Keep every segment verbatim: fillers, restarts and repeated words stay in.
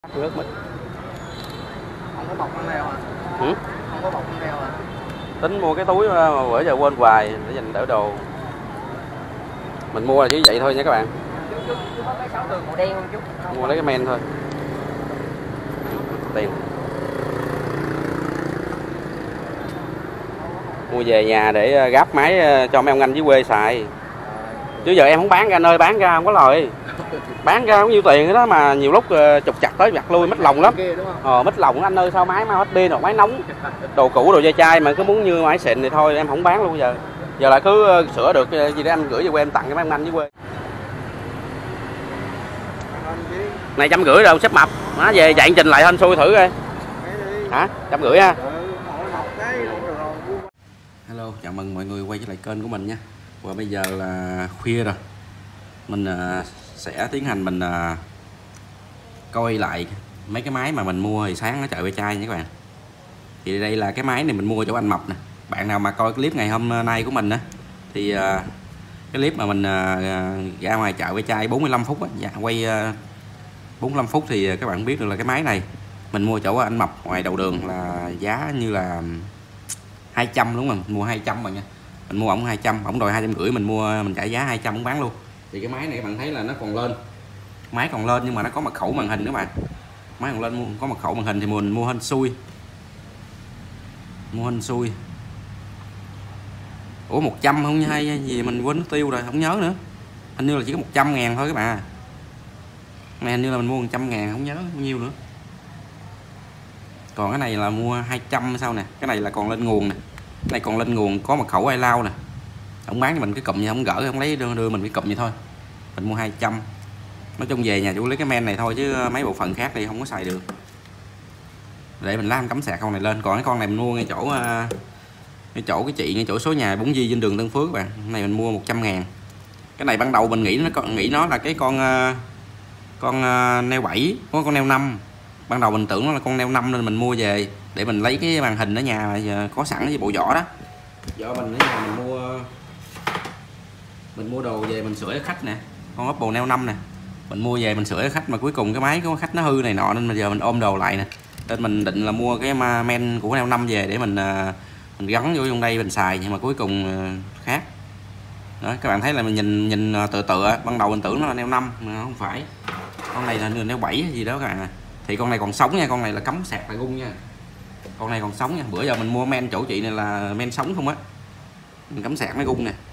Rớt mít. Không có bọc con leo à? Ừ? Không có bọc con leo à? Tính mua cái túi mà bữa giờ quên hoài để dành đỡ đồ. Mình mua là chỉ vậy thôi nha các bạn. Chú, chú, chú có cái sáu tường màu đen không chú? Không Mua lấy cái men thôi. Tiền. Mua về nhà để gáp máy cho mấy ông anh dưới quê xài. Chứ giờ em không bán ra nơi bán ra không có lời. Bán ra bao nhiêu tiền đó mà nhiều lúc trục chặt tới vặt lui, mất lòng lắm. Ờ, mất lòng anh ơi, sao máy mau hết pin rồi, máy nóng. Đồ cũ đồ da chai mà cứ muốn như máy xịn thì thôi em không bán luôn giờ. Giờ lại cứ sửa được gì để em gửi về quê em tặng cho mấy ông anh dưới quê. Này trăm rưỡi đâu xếp mập. Má về chạy trình lại hên xui thử coi. Hả? Trăm rưỡi ha. Hello, chào mừng mọi người quay trở lại kênh của mình nha. Và bây giờ là khuya rồi. Mình uh, sẽ tiến hành mình uh, coi lại mấy cái máy mà mình mua hồi sáng ở chợ Ve Chai nha các bạn. Thì đây là cái máy này mình mua chỗ anh Mập nè. Bạn nào mà coi clip ngày hôm nay của mình á thì uh, cái clip mà mình uh, ra ngoài chợ Ve Chai bốn mươi lăm phút á, dạ, quay uh, bốn mươi lăm phút thì các bạn biết được là cái máy này mình mua chỗ anh Mập ngoài đầu đường là giá như là hai trăm, đúng không? Mình mua hai trăm mà nha. Mình mua ổng hai trăm, ổng đòi hai trăm rưỡi, mình mua mình trả giá hai trăm ổng bán luôn. Thì cái máy này các bạn thấy là nó còn lên, máy còn lên nhưng mà nó có mật khẩu màn hình các bạn. Máy còn lên có mật khẩu màn hình thì mình mua hên xui, mua hên xui. Ủa một trăm không hay gì mình quên tiêu rồi, không nhớ nữa. Hình như là chỉ có một trăm ngàn thôi các bạn. Này hình như là mình mua một trăm ngàn, không nhớ bao nhiêu nữa. Còn cái này là mua hai trăm sao nè, cái này là còn lên nguồn nè. Cái này còn lên nguồn có mật khẩu iCloud nè. Ông bán cho mình cái cụm gì không gỡ, không lấy đưa, đưa mình cái cụm gì thôi. Mình mua hai trăm. Nói chung về nhà chủ lấy cái men này thôi chứ mấy bộ phận khác thì không có xài được. Để mình làm cắm sạc con này lên. Còn cái con này mình mua ngay chỗ ngay chỗ cái chị ngay chỗ số nhà bốn Di trên đường Tân Phước các bạn. Cái này mình mua một trăm ngàn. Cái này ban đầu mình nghĩ nó nghĩ nó là cái con con neo bảy, có con neo năm. Ban đầu mình tưởng nó là con neo năm nên mình mua về để mình lấy cái màn hình ở nhà có sẵn với bộ vỏ đó. Do mình ở nhà mình mua mình mua đồ về mình sửa cho khách nè, con Apple neo năm nè, mình mua về mình sửa cho khách mà cuối cùng cái máy của khách nó hư này nọ nên bây giờ mình ôm đồ lại nè, nên mình định là mua cái men của neo năm về để mình mình gắn vô trong đây mình xài, nhưng mà cuối cùng khác đó. Các bạn thấy là mình nhìn nhìn tựa tựa ban đầu mình tưởng nó là neo năm mà không phải, con này là neo bảy gì đó các bạn. Thì con này còn sống nha, con này là cắm sạc là gung nha, con này còn sống nha. Bữa giờ mình mua men chỗ chị này là men sống không á, mình cắm sạc nó gung nè.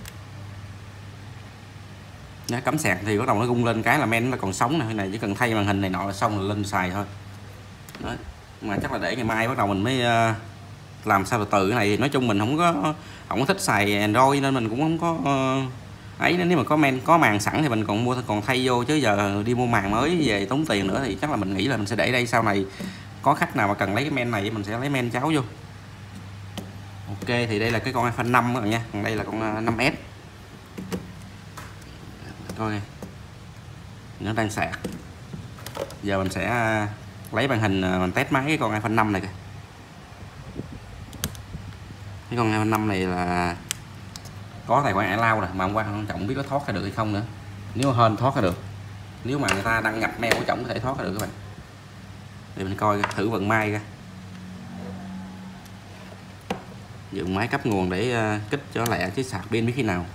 Nhá, cắm sạc thì bắt đầu nó gung lên cái là men nó còn sống nè. Cái này chỉ cần thay màn hình này nọ là xong là lên xài thôi. Đó. Mà chắc là để ngày mai bắt đầu mình mới uh, làm sao từ từ. Cái này nói chung mình không có không có thích xài Android nên mình cũng không có uh, ấy. Nếu mà có men có màn sẵn thì mình còn mua còn thay vô, chứ giờ đi mua màn mới về tốn tiền nữa thì chắc là mình nghĩ là mình sẽ để đây, sau này có khách nào mà cần lấy cái men này mình sẽ lấy men cháo vô. Ok, thì đây là cái con iPhone năm các bạn nha, còn đây là con năm S. Coi nó đang sạc. Giờ mình sẽ lấy màn hình mình test máy cái con iPhone năm này kìa. Cái con iPhone năm này là có tài khoản iCloud nè, mà hôm qua quan trọng không biết nó thoát ra được hay không nữa. Nếu hên thoát ra được, nếu mà người ta đăng nhập mail của chồng có thể thoát ra được các bạn. Để mình coi thử vận may ra. Dùng máy cấp nguồn để uh, kích cho lẹ chứ sạc pin biết khi nào.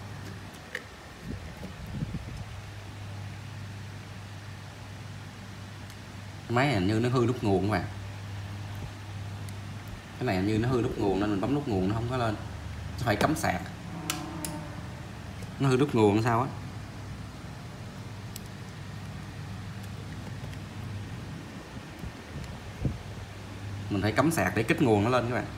Máy này hình như nó hư nút nguồn các bạn. Cái này hình như nó hư nút nguồn nên mình bấm nút nguồn nó không có lên, phải cắm sạc. Nó hư nút nguồn sao á. Mình phải cắm sạc để kích nguồn nó lên các bạn.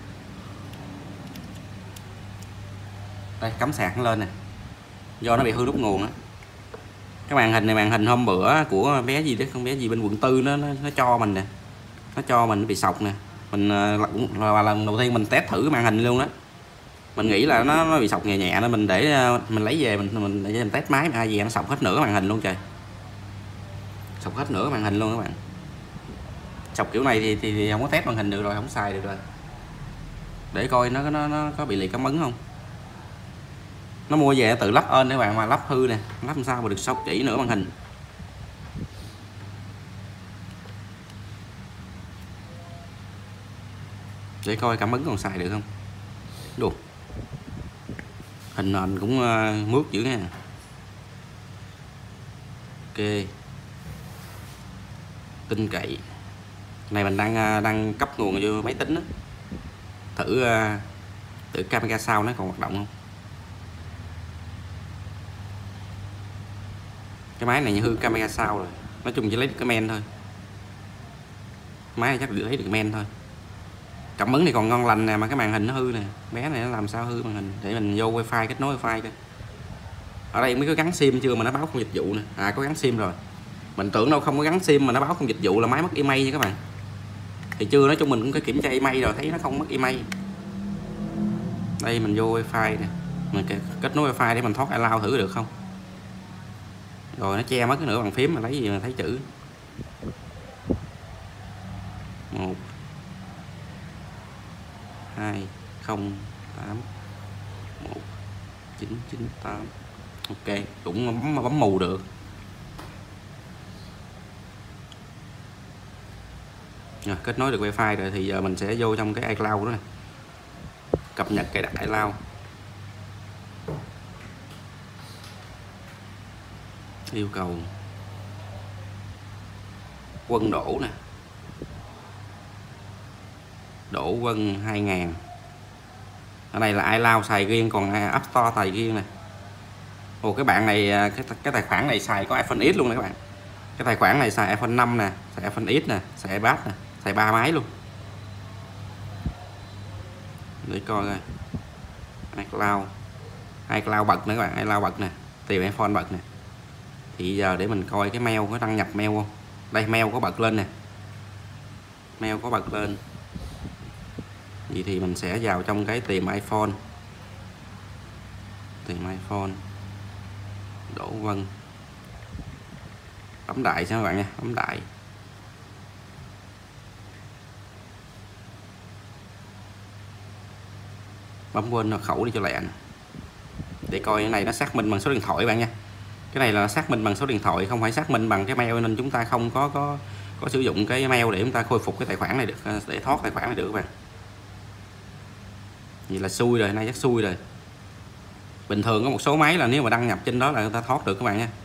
Đây, cắm sạc nó lên nè. Do nó bị hư nút nguồn á. Cái màn hình này màn hình hôm bữa của bé gì đấy, không bé gì bên quận tư nó nó, nó cho mình nè. Nó cho mình nó bị sọc nè. Mình cũng là lần đầu tiên mình test thử cái màn hình luôn đó. Mình nghĩ là nó, nó bị sọc nhẹ nhẹ nên mình để mình lấy về mình mình để mình test máy, mà ai về nó sọc hết nửa màn hình luôn trời. Sọc hết nửa màn hình luôn các bạn. Sọc kiểu này thì, thì thì không có test màn hình được rồi, không xài được rồi. Để coi nó nó nó có bị liệt cảm ứng không. Nó mua về tự lắp ơn các bạn, mà lắp hư nè, lắp làm sao mà được sọc chỉ nửa màn hình. để coi cảm ứng còn xài được không. Đồ hình nền cũng uh, mướt dữ nha. Ok, tin cậy. Này mình đang uh, đang cấp nguồn vô máy tính đó. Thử uh, thử camera sau nó còn hoạt động không. Cái máy này như hư camera sau rồi, nói chung chỉ lấy được cái men thôi. Máy này chắc được lấy được men thôi. Cảm ứng thì còn ngon lành nè, mà cái màn hình nó hư nè. Bé này nó làm sao hư màn hình. Để mình vô wifi kết nối wifi coi. Ở đây mới có gắn sim chưa mà nó báo không dịch vụ nè. À có gắn sim rồi. Mình tưởng đâu không có gắn sim mà nó báo không dịch vụ là máy mất email nha các bạn. Thì chưa, nói chung mình cũng có kiểm tra email rồi, thấy nó không mất email. Đây mình vô wifi nè. Mình kết nối wifi để mình thoát allow thử được không. Rồi nó che mất cái nửa bàn phím mà lấy gì mà thấy chữ. Một hai không tám một chín chín tám. Ok, cũng bấm bấm mù được. Rồi, kết nối được wifi rồi thì giờ mình sẽ vô trong cái iCloud đó này, cập nhật cài đặt iCloud. Yêu cầu Quân Đỗ nè, Đỗ Quân hai ngàn. Ở đây là iCloud xài riêng, còn App Store xài riêng nè. Ồ cái bạn này, cái, cái tài khoản này xài có iPhone X luôn nè các bạn. Cái tài khoản này xài iPhone năm nè, xài iPhone X nè, xài iPad nè, xài ba máy luôn. Để coi coi. iCloud. iCloud bật nữa các bạn, iCloud bật nè, tìm iPhone bật nè. Thì giờ để mình coi cái mail có đăng nhập mail không. Đây mail có bật lên nè. Mail có bật lên. Vậy thì mình sẽ vào trong cái tìm iPhone. Tìm iPhone. Đỗ Vân. Bấm đại xem các bạn nha, bấm đại. Bấm quên mật khẩu đi cho lẹ nè. Để coi cái này nó xác minh bằng số điện thoại các bạn nha. Cái này là xác minh bằng số điện thoại, không phải xác minh bằng cái mail, nên chúng ta không có có có sử dụng cái mail để chúng ta khôi phục cái tài khoản này được, để thoát tài khoản này được các bạn. Vậy là xui rồi, nay chắc xui rồi. Bình thường có một số máy là nếu mà đăng nhập trên đó là người ta thoát được các bạn nha.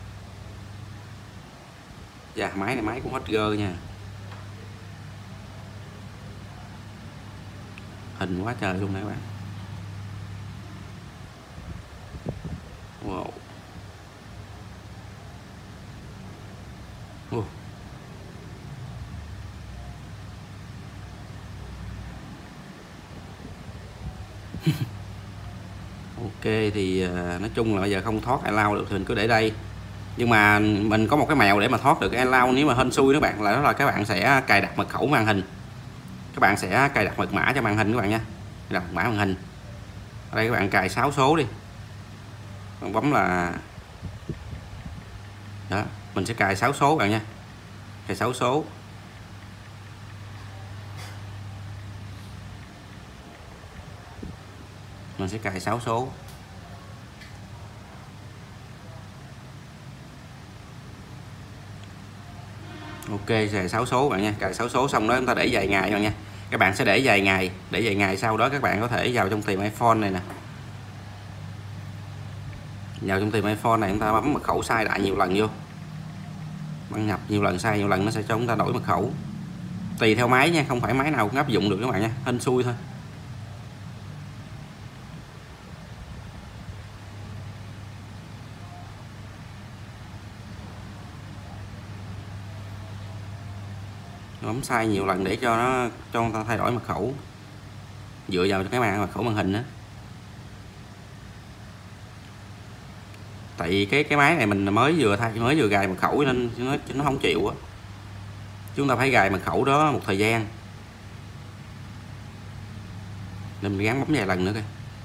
Dạ máy này máy cũng hết gơ nha. Hình quá trời luôn nè các bạn. Wow. Uh. Ok thì uh, nói chung là bây giờ không thoát iCloud được thì mình cứ để đây. Nhưng mà mình có một cái mẹo để mà thoát được cái iCloud nếu mà hên xui đó bạn, là đó là các bạn sẽ cài đặt mật khẩu màn hình. Các bạn sẽ cài đặt mật mã cho màn hình các bạn nha. Đặt mật mã màn hình. Ở đây các bạn cài sáu số đi. Bạn bấm là đó, mình sẽ cài sáu số bạn nha. Cài sáu số. Mình sẽ cài sáu số. Ok, cài sáu số bạn nha. Cài sáu số xong đó chúng ta để vài ngày bạn nha. Các bạn sẽ để vài ngày, để vài ngày sau đó các bạn có thể vào trong tìm iPhone này nè. Vào trong tìm iPhone này chúng ta bấm mật khẩu sai đại nhiều lần vô. Đăng nhập nhiều lần sai nhiều lần nó sẽ cho chúng ta đổi mật khẩu. Tùy theo máy nha, không phải máy nào cũng áp dụng được các bạn nha, hên xui thôi. Bấm sai nhiều lần để cho nó cho người ta thay đổi mật khẩu, dựa vào cái màn mật khẩu màn hình đó. Tại vì cái cái máy này mình mới vừa thay mới vừa gài mật khẩu nên nó nó không chịu á. Chúng ta phải gài mật khẩu đó một thời gian. Nên mình gắn bấm vài lần nữa coi.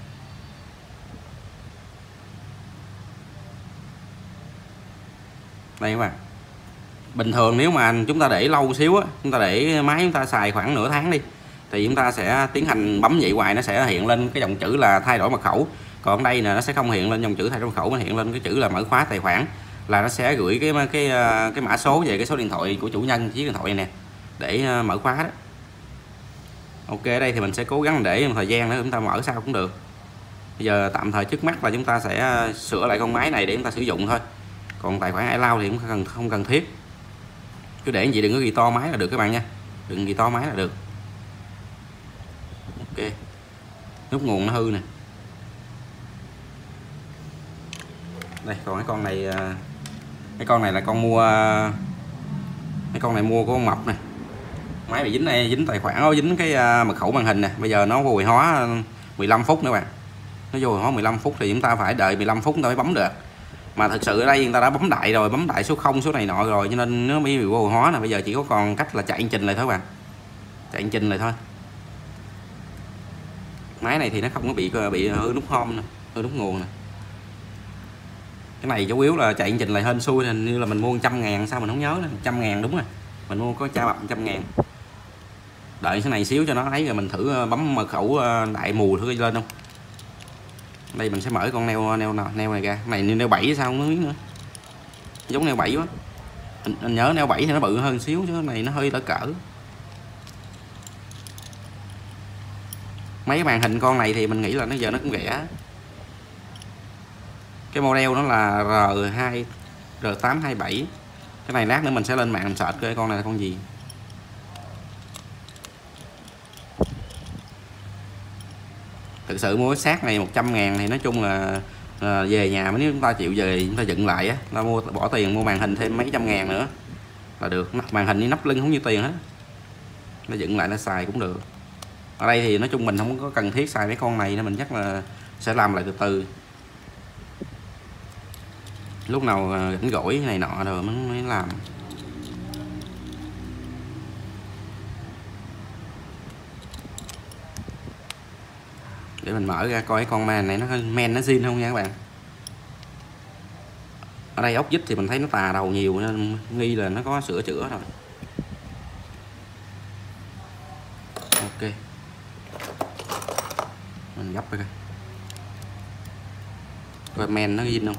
Đây các bạn. Bình thường nếu mà chúng ta để lâu xíu á, chúng ta để máy chúng ta xài khoảng nửa tháng đi, thì chúng ta sẽ tiến hành bấm vậy hoài, nó sẽ hiện lên cái dòng chữ là thay đổi mật khẩu. Còn đây nè, nó sẽ không hiện lên dòng chữ thay đổi mật khẩu, nó hiện lên cái chữ là mở khóa tài khoản, là nó sẽ gửi cái cái cái mã số về cái số điện thoại của chủ nhân chiếc điện thoại này nè để mở khóa đó. Ok, ở đây thì mình sẽ cố gắng để một thời gian nữa chúng ta mở sau cũng được. Bây giờ tạm thời trước mắt là chúng ta sẽ sửa lại con máy này để chúng ta sử dụng thôi. Còn tài khoản iCloud thì cũng không cần không cần thiết. Cứ để gì đừng có ghi to máy là được các bạn nha. Đừng ghi to máy là được. Ok. Nút nguồn nó hư nè. Đây, còn cái con này cái con này là con mua cái con này mua của con Mập nè. Máy bị dính này, dính tài khoản nó dính cái mật khẩu màn hình nè. Bây giờ nó vô hồi hóa mười lăm phút nữa bạn. Nó vô hồi hóa mười lăm phút thì chúng ta phải đợi mười lăm phút chúng ta mới bấm được. Mà thực sự ở đây người ta đã bấm đại rồi, bấm đại số không, số này nọ rồi, cho nên nó mới bị vô hồi hóa nè. Bây giờ chỉ có còn cách là chạy hành trình lại thôi bạn. Chạy hành trình lại thôi. Máy này thì nó không có bị bị hư nút home nè, hư nút nguồn nè. Cái này chủ yếu là chạy hành trình lại hên xui, hình như là mình mua một trăm ngàn sao mình không nhớ nữa. một trăm ngàn đúng rồi. Mình mua có cha bập một trăm ngàn. Đợi cái này xíu cho nó ấy rồi mình thử bấm mật khẩu đại mù thử lên không. Đây mình sẽ mở con neo neo neo này ra. Cái này như neo bảy sao không biết nữa. Giống neo bảy quá. Mình, mình nhớ neo bảy thì nó bự hơn xíu chứ cái này nó hơi đỡ cỡ. Mấy cái màn hình con này thì mình nghĩ là nó giờ nó cũng rẻ. Cái model nó là R hai R tám hai bảy. Cái này lát nữa mình sẽ lên mạng search coi con này là con gì. Thực sự mua cái xác này một trăm ngàn thì nói chung là, là về nhà mới nếu chúng ta chịu về chúng ta dựng lại á, ta mua bỏ tiền mua màn hình thêm mấy trăm ngàn nữa là được. Màn hình với nắp lưng không nhiêu tiền hết. Nó dựng lại nó xài cũng được. Ở đây thì nói chung mình không có cần thiết xài mấy con này nên mình chắc là sẽ làm lại từ từ. Lúc nào rảnh rỗi này nọ rồi mới, mới làm. Để mình mở ra coi cái con man này nó men nó zin không nha các bạn. Ở đây ốc vít thì mình thấy nó tà đầu nhiều nên nghi là nó có sửa chữa rồi. Ok. Mình gấp coi coi. Coi men nó zin không.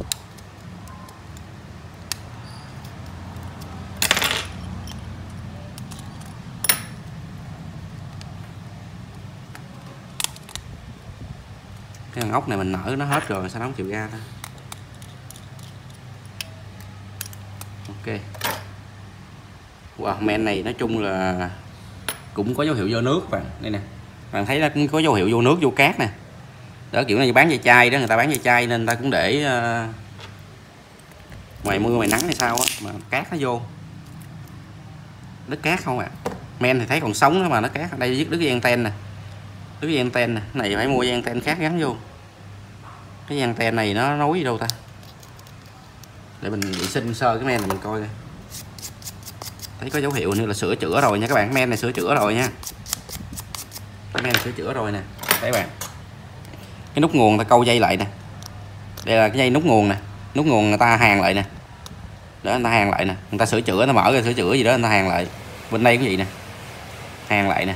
Cái thằng ốc này mình nở nó hết rồi sao nó không chịu ra thôi. Ok. Wow, men này nói chung là cũng có dấu hiệu vô nước bạn. Đây nè. Bạn thấy nó cũng có dấu hiệu vô nước, vô cát nè. Đó kiểu này bán dây chai đó, người ta bán dây chai nên người ta cũng để uh, ngoài mưa ngoài nắng hay sao á mà cát nó vô. Đất cát không ạ. À. Men thì thấy còn sống đó mà nó cát. Ở đây đứt cái anten nè. Đứt cái anten nè, cái này phải mua dây anten khác gắn vô. Cái anten này nó nối gì đâu ta. Để mình vệ sinh sơ cái men này mình coi coi. Thấy có dấu hiệu như là sửa chữa rồi nha các bạn. Men này sửa chữa rồi nha. Cái men này sửa chữa rồi nè. Đấy bạn. Cái nút nguồn ta câu dây lại nè. Đây là cái dây nút nguồn nè. Nút nguồn người ta hàn lại nè. Để người ta hàn lại nè. Người ta sửa chữa, nó mở ra sửa chữa gì đó người ta hàn lại. Bên đây cái gì nè. Hàn lại nè.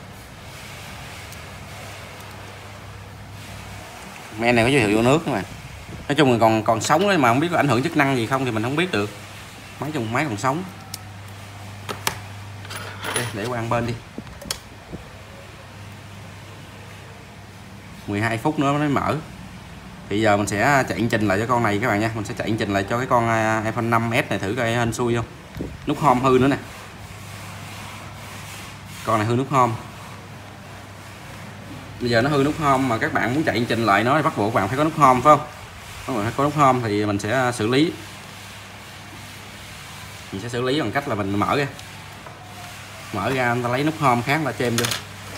Men này có dấu hiệu vô nước các bạn. Nói chung là còn còn sống đấy mà không biết có ảnh hưởng chức năng gì không thì mình không biết được. Máy trong máy còn sống. Đây, để qua bên đi. mười hai phút nữa nó mới mở. Thì giờ mình sẽ chạy hành trình lại cho con này các bạn nha. Mình sẽ chạy hành trình lại cho cái con iPhone năm S này thử coi hên xui không. Nút home hư nữa nè. Con này hư nút home. Bây giờ nó hư nút home mà các bạn muốn chạy hành trình lại nó thì bắt buộc các bạn phải có nút home phải không? Các bạn phải có nút home thì mình sẽ xử lý. Mình sẽ xử lý bằng cách là mình mở ra. Mở ra người ta lấy nút home khác là chêm vô.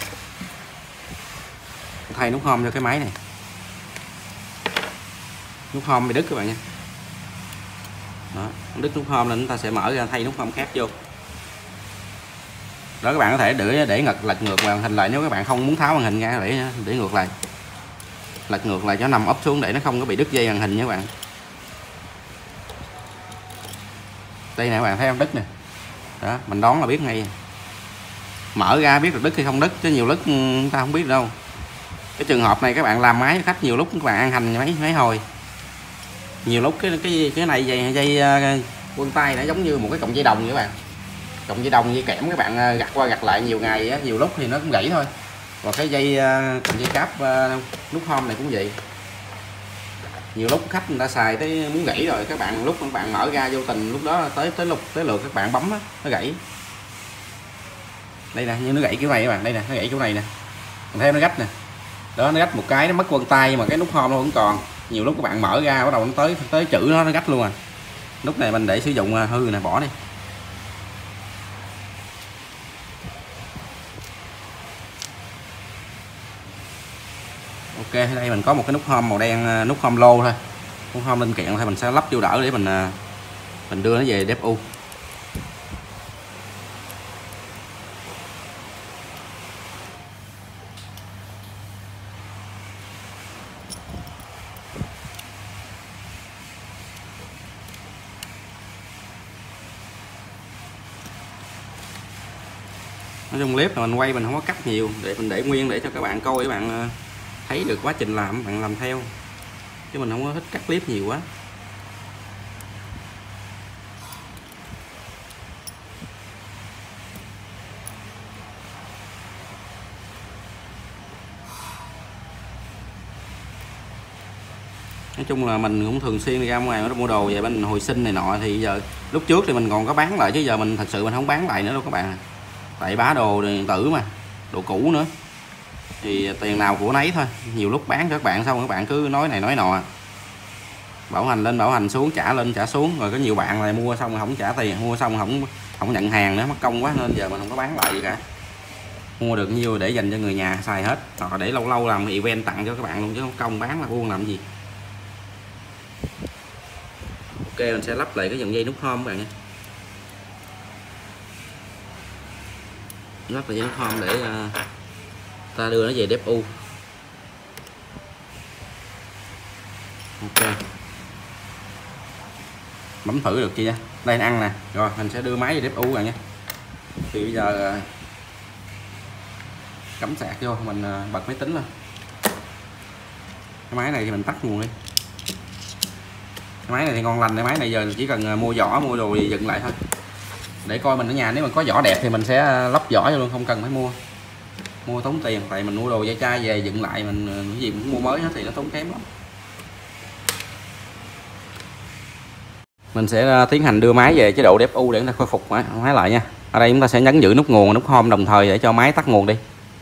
Thay nút home cho cái máy này. Nút home bị đứt các bạn nha. Đó, đứt nút home nên chúng ta sẽ mở ra thay nút home khác vô. Đó các bạn có thể để để ngật lật ngược màn hình lại nếu các bạn không muốn tháo màn hình ra để để ngược lại. Lật ngược lại cho nằm úp xuống để nó không có bị đứt dây màn hình nha các bạn. Đây nè các bạn thấy không, đứt nè. Đó, mình đoán là biết ngay. Mở ra biết được đứt hay không đứt chứ nhiều lúc chúng ta không biết đâu. Cái trường hợp này các bạn làm máy khách nhiều lúc các bạn ăn hành mấy mấy hồi. Nhiều lúc cái cái cái này dây dây quân tay nó giống như một cái cọng dây đồng vậy các bạn. cộng dây đồng với kẽm các bạn gặt qua gặt lại nhiều ngày á, nhiều lúc thì nó cũng gãy thôi. Và cái dây cộng dây cáp nút home này cũng vậy, nhiều lúc khách người ta xài tới muốn gãy rồi các bạn, lúc các bạn mở ra vô tình lúc đó tới tới lúc tới lượt các bạn bấm á, nó gãy. Đây nè, như nó gãy kiểu này các bạn, đây nè, nó gãy chỗ này nè, theo nó rách nè, đó nó rách một cái nó mất vân tay, nhưng mà cái nút home nó vẫn còn. Nhiều lúc các bạn mở ra bắt đầu nó tới tới chữ nó nó rách luôn à. Nút này mình để sử dụng hư nè, bỏ đi. Ok, đây mình có một cái nút home màu đen, nút home lô thôi, nút home linh kiện thôi, mình sẽ lắp vô đỡ để mình mình đưa nó về đép u. Nói chung clip là mình quay mình không có cắt nhiều, để mình để nguyên để cho các bạn coi, các bạn thấy được quá trình làm, bạn làm theo, chứ mình không có thích cắt clip nhiều quá. Nói chung là mình cũng thường xuyên đi ra ngoài mua đồ về bên hồi sinh này nọ, thì giờ lúc trước thì mình còn có bán lại, chứ giờ mình thật sự mình không bán lại nữa đâu các bạn. Tại bá đồ điện tử mà, đồ cũ nữa, thì tiền nào của nấy thôi. Nhiều lúc bán cho các bạn xong các bạn cứ nói này nói nọ, bảo hành lên bảo hành xuống, trả lên trả xuống, rồi có nhiều bạn này mua xong rồi không trả tiền, mua xong không không nhận hàng nữa, mất công quá, nên giờ mình không có bán lại gì cả. Mua được nhiêu để dành cho người nhà xài hết, hoặc để lâu lâu làm event tặng cho các bạn luôn, chứ không công bán là buông làm gì. Ok, mình sẽ lắp lại cái dòng dây nút home các bạn nha. Lắp lại dây nút home để uh, ta đưa nó về đép u. Ok, bấm thử được chưa nha. Đây ăn nè, rồi mình sẽ đưa máy về đép u rồi nha. Thì bây giờ uh, cắm sạc vô, mình uh, bật máy tính lên. Cái máy này thì mình tắt nguồn đi. Cái máy này thì ngon lành, cái máy này giờ chỉ cần mua vỏ mua đồ gì dựng lại thôi. Để coi mình ở nhà nếu mà có vỏ đẹp thì mình sẽ lắp vỏ cho luôn, không cần phải mua mua tốn tiền. Tại mình mua đồ da chai về dựng lại, mình cái gì cũng mua mới hết thì nó tốn kém lắm. Mình sẽ tiến hành đưa máy về chế độ đép u để chúng ta khôi phục máy, máy lại nha. Ở đây chúng ta sẽ nhấn giữ nút nguồn, nút home đồng thời để cho máy tắt nguồn đi.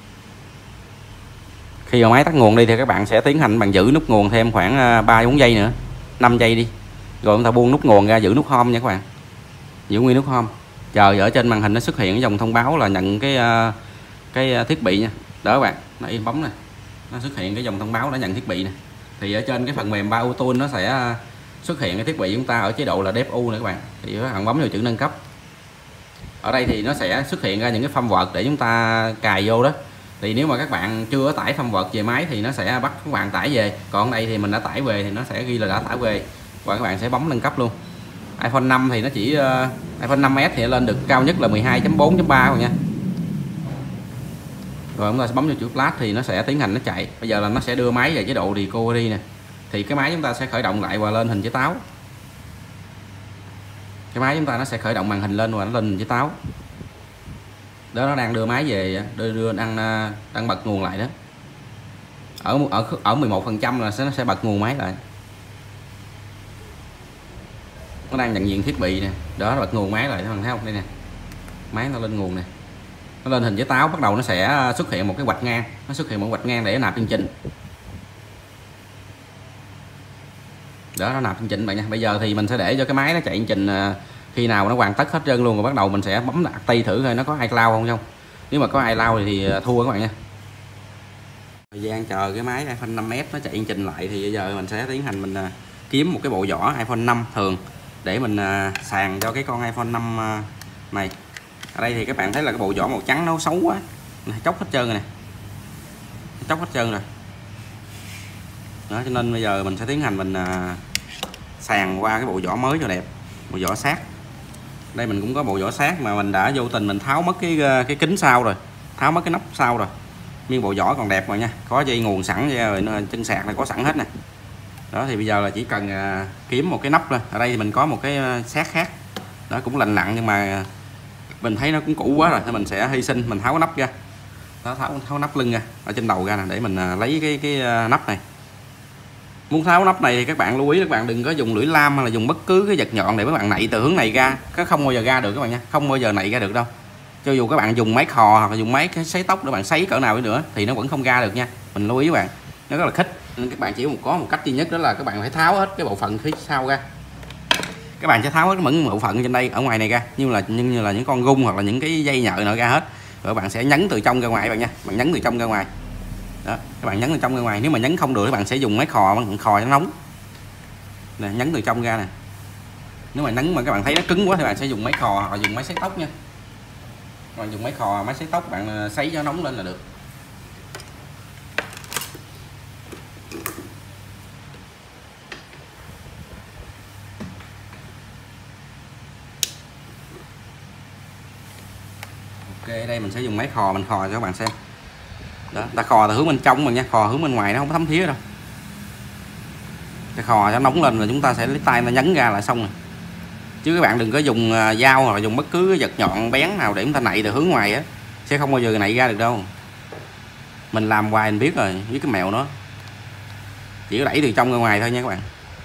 Khi mà máy tắt nguồn đi thì các bạn sẽ tiến hành bằng giữ nút nguồn thêm khoảng ba bốn giây nữa, năm giây đi, rồi chúng ta buông nút nguồn ra giữ nút home nha các bạn. Giữ nguyên nút home, chờ ở trên màn hình nó xuất hiện cái dòng thông báo là nhận cái cái thiết bị nha. Đó các bạn, nó im bấm nè, nó xuất hiện cái dòng thông báo đã nhận thiết bị nè. Thì ở trên cái phần mềm BioTool nó sẽ xuất hiện cái thiết bị chúng ta ở chế độ là đép u nữa các bạn. Thì các bạn bấm vào chữ nâng cấp. Ở đây thì nó sẽ xuất hiện ra những cái firmware để chúng ta cài vô đó. Thì nếu mà các bạn chưa có tải firmware về máy thì nó sẽ bắt các bạn tải về. Còn đây thì mình đã tải về thì nó sẽ ghi là đã tải về, và các bạn sẽ bấm nâng cấp luôn. iPhone năm thì nó chỉ uh, iPhone năm S thì lên được cao nhất là mười hai chấm bốn chấm ba rồi nha. Rồi chúng ta sẽ bấm vào chữ flash thì nó sẽ tiến hành nó chạy. Bây giờ là nó sẽ đưa máy về chế độ recovery nè. Thì cái máy chúng ta sẽ khởi động lại và lên hình trái táo. Cái máy chúng ta nó sẽ khởi động màn hình lên và nó lên hình trái táo. Đó, nó đang đưa máy về, đưa, đưa đang đang bật nguồn lại đó. Ở ở ở mười một phần trăm là sẽ nó sẽ bật nguồn máy lại. Nó đang nhận diện thiết bị nè, đó, nó bật nguồn máy lại, các bạn thấy không? Đây nè, máy nó lên nguồn nè, nó lên hình trái táo, bắt đầu nó sẽ xuất hiện một cái vạch ngang, nó xuất hiện một vạch ngang để nó nạp chương trình. Đó, nó nạp chương trình bạn nha. Bây giờ thì mình sẽ để cho cái máy nó chạy chương trình, khi nào nó hoàn tất hết trơn luôn rồi bắt đầu mình sẽ bấm active thử coi nó có iCloud không không. Nếu mà có iCloud thì, thì thua các bạn nha. Thời gian chờ cái máy iPhone năm S nó chạy chương trình lại thì bây giờ mình sẽ tiến hành mình kiếm một cái bộ vỏ iPhone năm thường để mình sàn cho cái con iPhone năm này. Ở đây thì các bạn thấy là cái bộ vỏ màu trắng nó xấu quá, chóc hết trơn rồi nè, chóc hết trơn rồi đó, cho nên bây giờ mình sẽ tiến hành mình sàn qua cái bộ vỏ mới cho đẹp, bộ vỏ sát. Đây mình cũng có bộ vỏ sát mà mình đã vô tình mình tháo mất cái cái kính sau rồi, tháo mất cái nắp sau rồi, nhưng bộ vỏ còn đẹp rồi nha, có dây nguồn sẵn rồi, chân sạc này có sẵn hết nè. Đó thì bây giờ là chỉ cần kiếm một cái nắp thôi. Ở đây thì mình có một cái sát khác đó, cũng lành lặn nhưng mà mình thấy nó cũng cũ quá rồi thì mình sẽ hy sinh, mình tháo cái nắp ra, đó, tháo tháo nắp lưng ra ở trên đầu ra nè, để mình lấy cái cái nắp này. Muốn tháo nắp này thì các bạn lưu ý các bạn đừng có dùng lưỡi lam hay là dùng bất cứ cái vật nhọn để các bạn nạy từ hướng này ra, nó không bao giờ ra được các bạn nha, không bao giờ nạy ra được đâu. Cho dù các bạn dùng máy khò hoặc là dùng máy cái sấy tóc để bạn sấy cỡ nào đi nữa thì nó vẫn không ra được nha, mình lưu ý các bạn, nó rất là khích. Nên các bạn chỉ một có một cách duy nhất, đó là các bạn phải tháo hết cái bộ phận phía sau ra. Các bạn sẽ tháo hết những bộ phận trên đây ở ngoài này ra, như là như, như là những con gung hoặc là những cái dây nhợ nào ra hết, rồi các bạn sẽ nhấn từ trong ra ngoài các bạn nha, bạn nhấn từ trong ra ngoài đó, các bạn nhấn từ trong ra ngoài. Nếu mà nhấn không được các bạn sẽ dùng máy khò, bằng khò cho nóng nè, nhấn từ trong ra nè. Nếu mà nhấn mà các bạn thấy nó cứng quá thì bạn sẽ dùng máy khò hoặc dùng máy sấy tóc nha. Các bạn dùng máy khò, máy sấy tóc bạn sấy cho nóng lên là được. Ok, đây mình sẽ dùng máy khò, mình khò cho các bạn xem. Đó, ta khò là hướng bên trong mà nha, khò hướng bên ngoài nó không có thấm thía đâu. Ta khò cho nóng lên là chúng ta sẽ lấy tay nó nhấn ra là xong rồi. Chứ các bạn đừng có dùng dao hoặc là dùng bất cứ vật nhọn bén nào để chúng ta nạy từ hướng ngoài á, sẽ không bao giờ nạy ra được đâu. Mình làm hoài mình biết rồi, biết cái mẹo nó. Chỉ có đẩy từ trong ra ngoài thôi nha các bạn.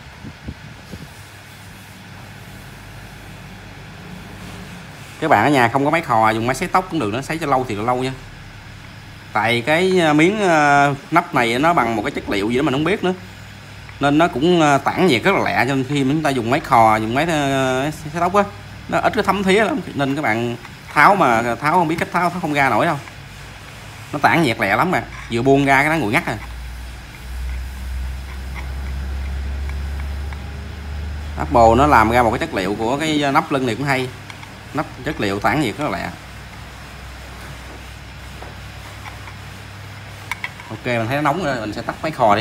Các bạn ở nhà không có máy khò, dùng máy sấy tóc cũng được, nó sấy cho lâu thì là lâu nha. Tại cái miếng nắp này nó bằng một cái chất liệu gì đó mình không biết nữa, nên nó cũng tản nhiệt rất là lẹ, cho nên khi chúng ta dùng máy khò, dùng máy sấy tóc á, nó ít có thấm thía lắm, nên các bạn tháo mà tháo không biết cách tháo, tháo không ra nổi đâu, nó tản nhiệt lẹ lắm mà, vừa buông ra cái nó nguội ngắt rồi. Apple nó làm ra một cái chất liệu của cái nắp lưng này cũng hay, nắp chất liệu tản nhiệt rất là lẹ. Ok, mình thấy nó nóng rồi, mình sẽ tắt máy khò đi.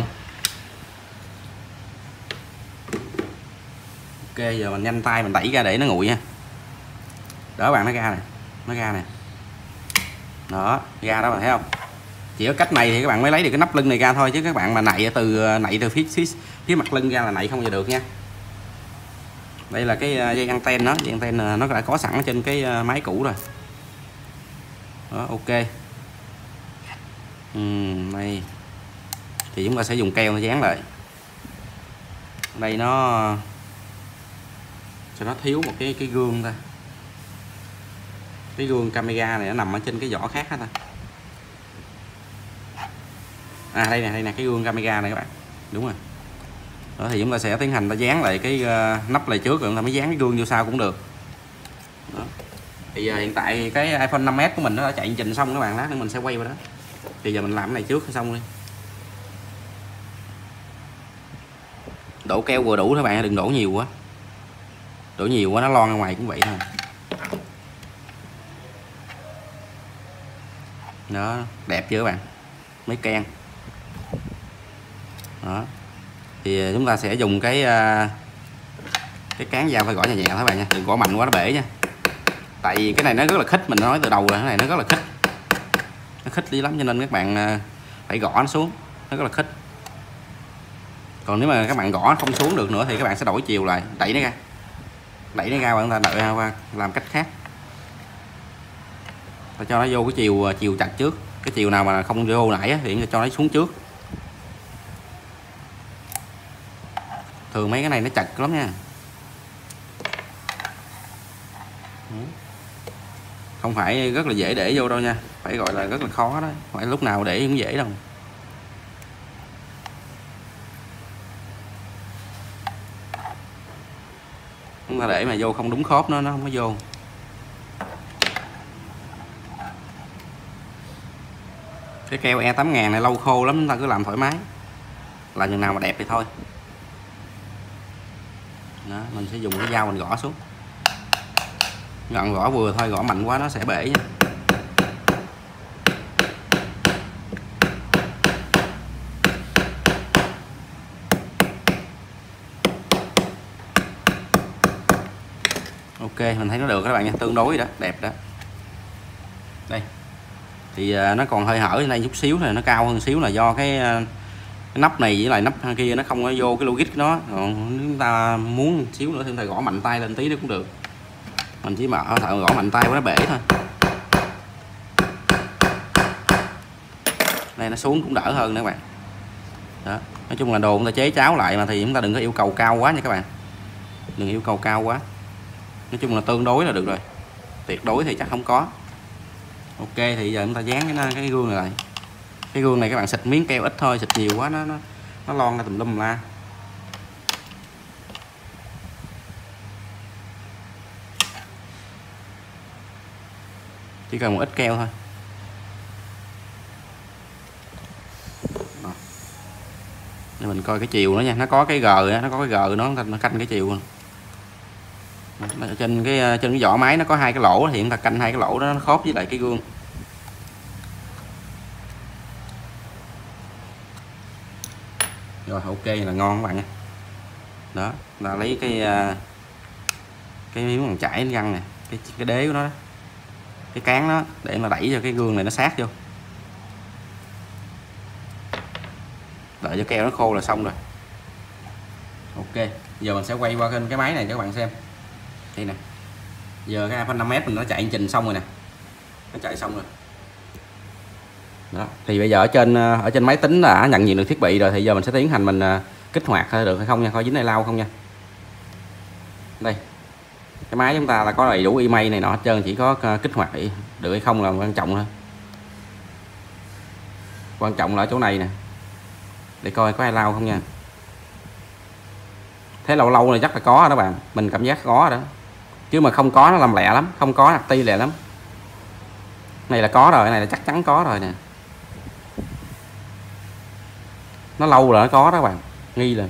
Ok, giờ mình nhanh tay mình đẩy ra để nó nguội nha. Đó bạn, nó ra nè, nó ra nè. Đó, ra đó bạn thấy không? Chỉ có cách này thì các bạn mới lấy được cái nắp lưng này ra thôi, chứ các bạn mà nạy từ nạy từ phía, phía phía mặt lưng ra là nạy không bao giờ được nha. Đây là cái dây anten đó, dây anten nó đã có sẵn ở trên cái máy cũ rồi. Đó, ok. Uhm, đây thì chúng ta sẽ dùng keo nó dán lại. Đây nó cho nó thiếu một cái cái gương ta, cái gương camera này nó nằm ở trên cái vỏ khác hết ta. À đây nè, đây nè, cái gương camera này các bạn, đúng rồi. Đó thì chúng ta sẽ tiến hành ta dán lại cái uh, nắp này trước rồi chúng ta mới dán cái gương vô sau cũng được. Đó. Thì giờ hiện tại cái iPhone năm S của mình nó đã chạy trình xong các bạn, lát nữa mình sẽ quay vào đó. Thì giờ mình làm cái này trước xong đi. Đổ keo vừa đủ thôi bạn, đừng đổ nhiều quá. Đổ nhiều quá nó lon ra ngoài cũng vậy thôi. Đó, đẹp chưa các bạn? Mấy keng. Đó. Thì chúng ta sẽ dùng cái cái cán dao phải gõ nhẹ nhẹ thôi các bạn nha, đừng gõ mạnh quá nó bể nha. Tại vì cái này nó rất là khích, mình nói từ đầu rồi, cái này nó rất là khích. Nó khích đi lắm cho nên các bạn phải gõ nó xuống, nó rất là khích. Còn nếu mà các bạn gõ không xuống được nữa thì các bạn sẽ đổi chiều lại, đẩy nó ra. Đẩy nó ra và chúng ta đợi qua làm cách khác. Ta cho nó vô cái chiều chiều chặt trước, cái chiều nào mà không vô nãy thì cho nó xuống trước. Thường mấy cái này nó chặt lắm nha. Không phải rất là dễ để vô đâu nha, phải gọi là rất là khó đó, không phải lúc nào để cũng dễ đâu. Chúng ta để mà vô không đúng khớp nó nó không có vô. Cái keo E tám ngàn này lâu khô lắm, chúng ta cứ làm thoải mái, làm chừng nào mà đẹp thì thôi. Đó, mình sẽ dùng cái dao mình gõ xuống, gọn gõ vừa thôi, gõ mạnh quá nó sẽ bể nha. Ok, mình thấy nó được các bạn nha, tương đối đó, đẹp đó. Đây thì nó còn hơi hở trên đây chút xíu này, nó cao hơn xíu là do cái, cái nắp này với lại nắp kia nó không có vô cái logic nó. Còn chúng ta muốn xíu nữa thì chúng ta gõ mạnh tay lên tí nữa cũng được. Mình chỉ mở thợ gõ mạnh tay của nó bể thôi. Đây nó xuống cũng đỡ hơn nữa các bạn. Đó. Nói chung là đồ chúng ta chế cháo lại mà thì chúng ta đừng có yêu cầu cao quá nha các bạn. Đừng yêu cầu cao quá. Nói chung là tương đối là được rồi. Tuyệt đối thì chắc không có. Ok thì giờ chúng ta dán cái, cái gương này lại. Cái gương này các bạn xịt miếng keo ít thôi, xịt nhiều quá nó nó, nó lon ra tùm lum la. Chỉ cần một ít keo thôi. Rồi. Để mình coi cái chiều nữa nha, nó có cái gờ, nó có cái gờ nó nó canh cái chiều. Ở trên cái trên cái vỏ máy nó có hai cái lỗ thì chúng ta canh hai cái lỗ đó nó khớp với lại cái gương. Rồi ok là ngon các bạn nha. Đó là lấy cái cái miếng bằng chải găng nè, cái cái đế của nó đó, cái cán đó để mà đẩy cho cái gương này nó sát vô. Đợi cho keo nó khô là xong rồi. Ok giờ mình sẽ quay qua kênh cái máy này cho các bạn xem. Đây nè, giờ cái iPhone năm S mình nó chạy trình xong rồi nè, nó chạy xong rồi. Đó thì bây giờ ở trên ở trên máy tính đã nhận diện được thiết bị rồi thì giờ mình sẽ tiến hành mình kích hoạt được hay không nha, coi dính này lao không nha. Đây cái máy chúng ta là có đầy đủ email này nọ hết trơn, chỉ có kích hoạt được hay không là quan trọng thôi. Quan trọng là ở chỗ này nè, để coi có ai lao không nha. Thế lâu lâu này chắc là có đó bạn, mình cảm giác có đó, chứ mà không có nó làm lẹ lắm, không có ti lẹ lắm. Này là có rồi, cái này là chắc chắn có rồi nè. Nó lâu rồi nó có đó bạn, nghi là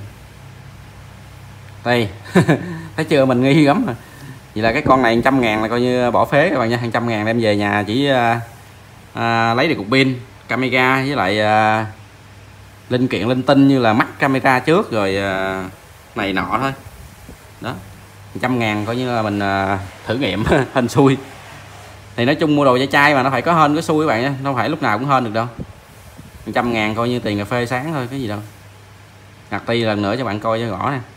đây. Thấy chưa, mình nghi lắm rồi. Vậy là cái con này một trăm ngàn là coi như bỏ phế các bạn nha. Một trăm ngàn đem về nhà chỉ à, à, lấy được cục pin, camera với lại à, linh kiện linh tinh như là mắt camera trước rồi à, này nọ thôi. Đó một trăm ngàn coi như là mình à, thử nghiệm hên xui. Thì nói chung mua đồ da chai mà nó phải có hên có xui các bạn nha, đâu phải lúc nào cũng hên được đâu. Một trăm ngàn coi như tiền cà phê sáng thôi, cái gì đâu. Ngặt ti lần nữa cho bạn coi cho rõ nè.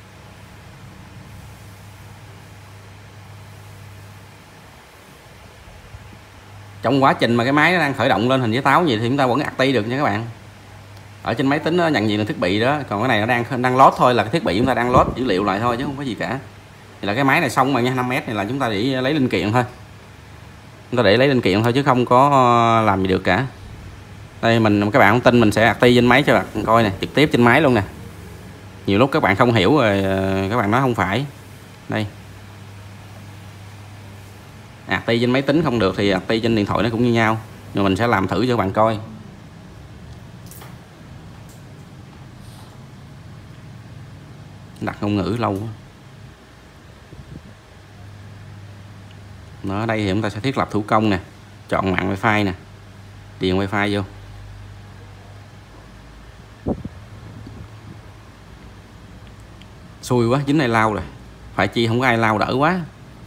Trong quá trình mà cái máy nó đang khởi động lên hình với táo gì thì chúng ta vẫn ạc ti được nha các bạn. Ở trên máy tính nó nhận diện được thiết bị đó, còn cái này nó đang đang load thôi, là cái thiết bị chúng ta đang load dữ liệu lại thôi chứ không có gì cả. Thì là cái máy này xong rồi nha, năm S này là chúng ta để lấy linh kiện thôi. Chúng ta để lấy linh kiện thôi chứ không có làm gì được cả. Đây mình các bạn không tin mình sẽ ạc ti trên máy cho bạn coi nè, trực tiếp trên máy luôn nè. Nhiều lúc các bạn không hiểu rồi các bạn nói không phải. Đây. ạc ti trên máy tính không được thì ạc ti trên điện thoại nó cũng như nhau. Nhưng mình sẽ làm thử cho các bạn coi. Đặt ngôn ngữ lâu quá. Nó ở đây thì chúng ta sẽ thiết lập thủ công nè, chọn mạng wifi nè, điền wifi vô. Xui quá, dính này lao rồi. Phải chi không có ai lao đỡ quá.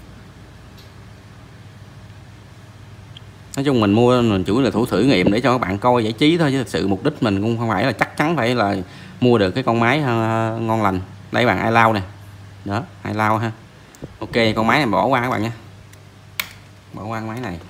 Nói chung mình mua mình chủ yếu là thủ thử nghiệm để cho các bạn coi giải trí thôi, chứ thực sự mục đích mình cũng không phải là chắc chắn phải là mua được cái con máy uh, ngon lành. Đây bạn, ai lao nè. Đó, ai lao ha. Ok, con máy này bỏ qua các bạn nha. Bỏ qua cái máy này.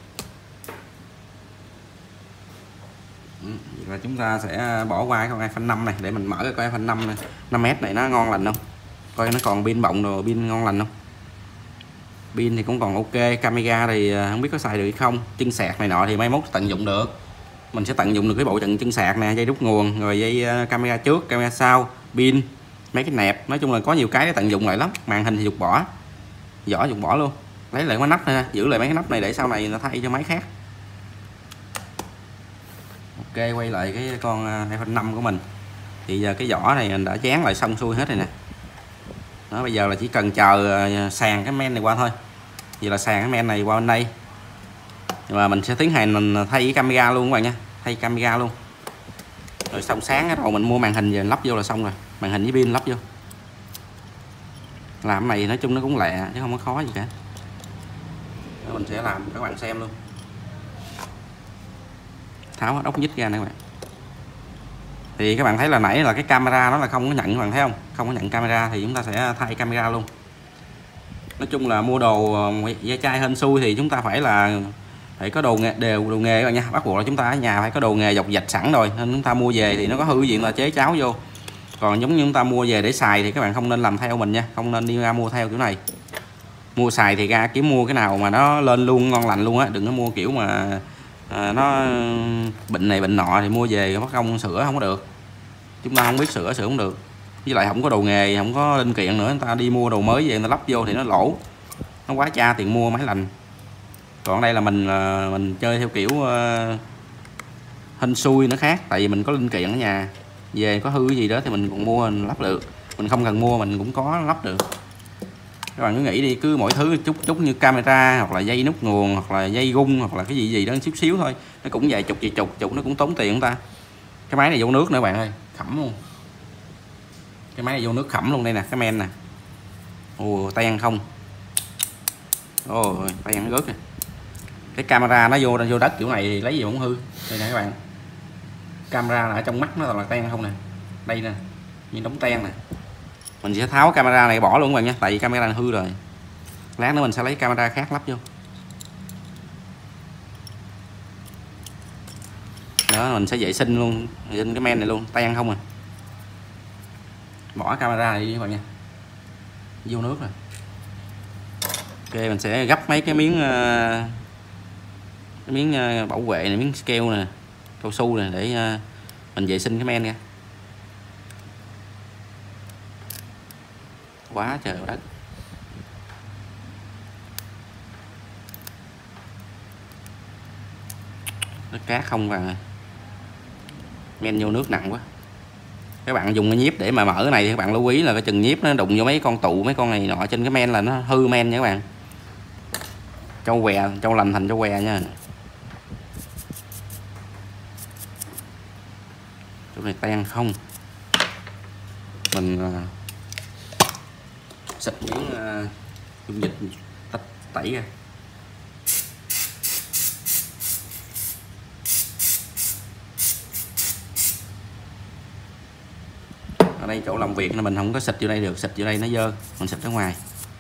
Ừ, vậy là chúng ta sẽ bỏ qua con iPhone năm này để mình mở cái con iPhone năm này. năm S này nó ngon lành không? Coi nó còn pin bọng rồi, pin ngon lành không? Pin thì cũng còn ok, camera thì không biết có xài được hay không. Chân sạc này nọ thì mai mốt tận dụng được. Mình sẽ tận dụng được cái bộ trận chân sạc nè, dây đút nguồn, rồi dây camera trước, camera sau, pin, mấy cái nẹp. Nói chung là có nhiều cái để tận dụng lại lắm. Màn hình thì dục bỏ, vỏ dục bỏ luôn. Lấy lại cái nắp này, giữ lại mấy cái nắp này để sau này nó thay cho máy khác. Ok, quay lại cái con iPhone năm của mình. Thì giờ cái vỏ này mình đã dán lại xong xuôi hết rồi nè. Đó, bây giờ là chỉ cần chờ sàn cái men này qua thôi. Vậy là sàn cái men này qua bên đây. Và mình sẽ tiến hành mình thay cái camera luôn các bạn nha. Thay camera luôn. Rồi xong sáng cái đầu mình mua màn hình về lắp vô là xong rồi. Màn hình với pin lắp vô. Làm cái này nói chung nó cũng lẹ chứ không có khó gì cả. Đó, mình sẽ làm các bạn xem luôn. Tháo ốc vít ra nè các bạn. Thì các bạn thấy là nãy là cái camera nó là không có nhận, các bạn thấy không? Không có nhận camera thì chúng ta sẽ thay camera luôn. Nói chung là mua đồ da chai hên xui thì chúng ta phải là phải có đồ nghề, đều đồ nghề các bạn nha, bắt buộc là chúng ta ở nhà phải có đồ nghề dọc dạch sẵn rồi, nên chúng ta mua về thì nó có hư cái gì là chế cháo vô. Còn giống như chúng ta mua về để xài thì các bạn không nên làm theo mình nha, không nên đi ra mua theo kiểu này. Mua xài thì ra kiếm mua cái nào mà nó lên luôn ngon lành luôn á, đừng có mua kiểu mà à, nó bệnh này bệnh nọ thì mua về mất công sửa không có được. Chúng ta không biết sửa sửa không được, với lại không có đồ nghề, không có linh kiện nữa, người ta đi mua đồ mới về người ta lắp vô thì nó lỗ, nó quá cha tiền mua máy lành. Còn đây là mình mình chơi theo kiểu uh, hên xui nữa khác, tại vì mình có linh kiện ở nhà, về có hư cái gì đó thì mình còn mua mình lắp được, mình không cần mua mình cũng có lắp được. Các bạn cứ nghĩ đi, cứ mỗi thứ chút chút như camera hoặc là dây nút nguồn hoặc là dây gung hoặc là cái gì gì đó xíu xíu thôi, nó cũng vài chục vài chục chục nó cũng tốn tiền chúng ta. Cái máy này vô nước nữa bạn ơi, khẩm luôn. Cái máy này vô nước khẩm luôn, đây nè cái men nè. Ồ ten không. Ôi ten nó rớt nè. Cái camera nó vô vô đất kiểu này thì lấy gì cũng hư. Đây nè các bạn, camera là ở trong mắt nó toàn là ten không nè, đây nè như đống ten nè. Mình sẽ tháo camera này bỏ luôn các bạn nha, tại vì camera này hư rồi. Lát nữa mình sẽ lấy camera khác lắp vô. Đó, mình sẽ vệ sinh luôn, vệ sinh cái men này luôn, ten không à. Bỏ camera này đi các bạn nha, vô nước rồi. Ok, mình sẽ gấp mấy cái miếng cái miếng bảo vệ này, miếng keo nè, cao su nè, để mình vệ sinh cái men nha. Quá trời đất. Đất cát không vào, men vô nước nặng quá. Các bạn dùng cái nhíp để mà mở cái này thì các bạn lưu ý là cái chừng nhíp nó đụng vô mấy con tụ mấy con này nọ trên cái men là nó hư men nha các bạn. Trâu què, trâu lành thành trâu què nha. Chỗ này ten không, mình uh, xịt miếng uh, dung dịch tách tẩy ra. Ở đây chỗ làm việc nên mình không có xịt vô đây được, xịt vô đây nó dơ, mình xịt ở ngoài.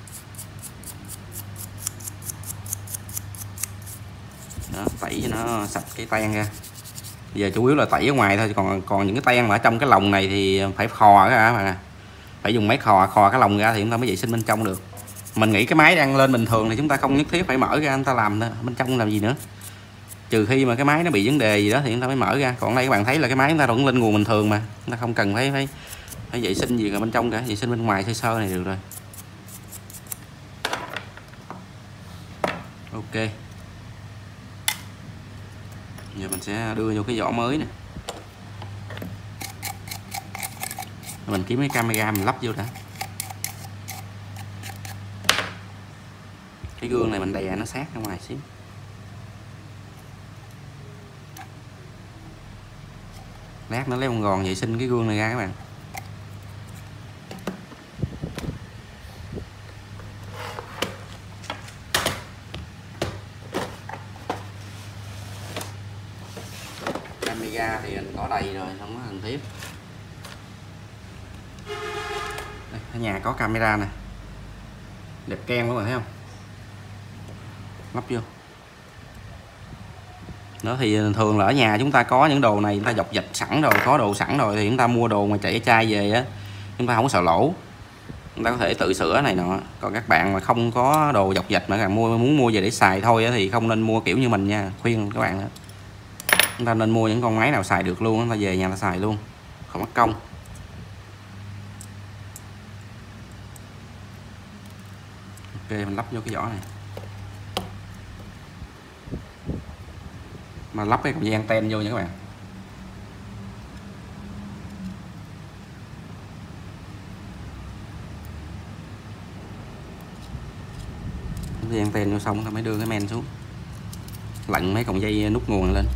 Đó, tẩy cho nó sạch cái ten ra. Bây giờ chủ yếu là tẩy ở ngoài thôi, còn còn những cái ten mà ở trong cái lồng này thì phải khò cái hả bạn, phải dùng máy khò khò cái lồng ra thì chúng ta mới vệ sinh bên trong được. Mình nghĩ cái máy đang lên bình thường thì chúng ta không nhất thiết phải mở ra, chúng ta làm bên trong làm gì nữa, trừ khi mà cái máy nó bị vấn đề gì đó thì chúng ta mới mở ra. Còn đây các bạn thấy là cái máy chúng ta vẫn lên nguồn bình thường mà, chúng ta không cần phải phải phải vệ sinh gì ở bên trong cả, vệ sinh bên ngoài sơ sơ này được rồi. Ok, giờ mình sẽ đưa vô cái vỏ mới nè, mình kiếm cái camera mình lắp vô đã. Cái gương này mình đè nó sát ra ngoài xíu. Lát nó lấy con gòn vệ sinh cái gương này ra các bạn. Camera thì mình có đầy rồi, không có cần thiết. Đây, ở nhà có camera nè, đẹp ken luôn rồi thấy không, lắp vô. Đó thì thường là ở nhà chúng ta có những đồ này chúng ta dọc dạch sẵn rồi, có đồ sẵn rồi thì chúng ta mua đồ mà chạy chai về á, chúng ta không có sợ lỗ, chúng ta có thể tự sửa này nọ. Còn các bạn mà không có đồ dọc dạch mà các bạn mua muốn mua về để xài thôi á, thì không nên mua kiểu như mình nha, khuyên các bạn đó. Chúng ta nên mua những con máy nào xài được luôn, chúng ta về nhà ta xài luôn, không mất công. Ok, mình lắp vô cái vỏ này. Mà lắp cái cọng dây anten vô nha các bạn. Dây anten vô xong ta mới đưa cái men xuống, lặn mấy cọng dây nút nguồn lên.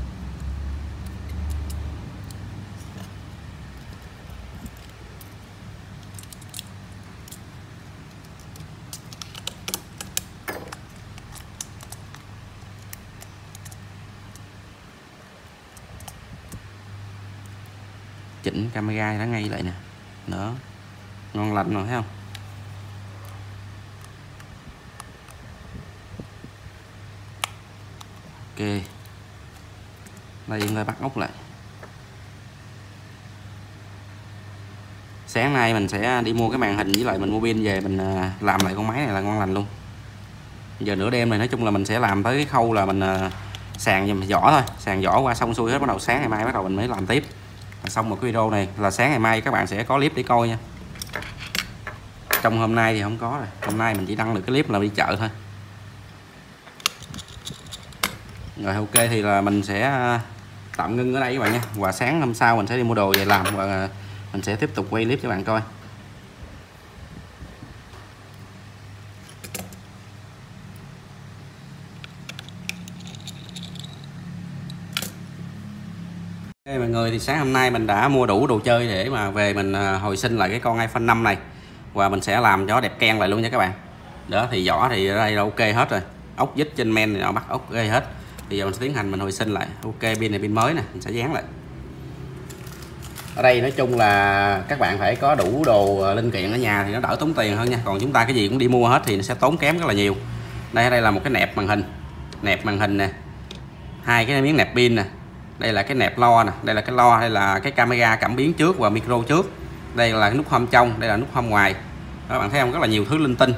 Chỉnh camera nó ngay lại nè, đó ngon lành rồi thấy không. Ok, đây chúng ta bắt ốc lại. Sáng nay mình sẽ đi mua cái màn hình với lại mình mua pin về mình làm lại con máy này là ngon lành luôn. Giờ nửa đêm này nói chung là mình sẽ làm tới cái khâu là mình sàn dùm vỏ thôi, sàn vỏ qua xong xuôi hết, bắt đầu sáng ngày mai bắt đầu mình mới làm tiếp. Xong một cái video này là sáng ngày mai các bạn sẽ có clip để coi nha. Trong hôm nay thì không có rồi, hôm nay mình chỉ đăng được cái clip là đi chợ thôi. Rồi ok thì là mình sẽ tạm ngưng ở đây các bạn nha, và sáng hôm sau mình sẽ đi mua đồ về làm và mình sẽ tiếp tục quay clip cho bạn coi. Okay, mọi người thì sáng hôm nay mình đã mua đủ đồ chơi để mà về mình hồi sinh lại cái con iPhone năm này, và mình sẽ làm cho đẹp keng lại luôn nha các bạn. Đó thì vỏ thì ở đây là ok hết rồi, ốc vít trên men thì nó bắt ốc ok hết. Bây giờ mình sẽ tiến hành mình hồi sinh lại. Ok, pin này pin mới nè, mình sẽ dán lại. Ở đây nói chung là các bạn phải có đủ đồ linh kiện ở nhà thì nó đỡ tốn tiền hơn nha. Còn chúng ta cái gì cũng đi mua hết thì nó sẽ tốn kém rất là nhiều. Đây ở đây là một cái nẹp màn hình, nẹp màn hình nè, hai cái miếng nẹp pin nè, đây là cái nẹp lo nè, đây là cái lo, đây là cái camera cảm biến trước và micro trước, đây là cái nút home trong, đây là nút home ngoài. Đó, các bạn thấy không, rất là nhiều thứ linh tinh.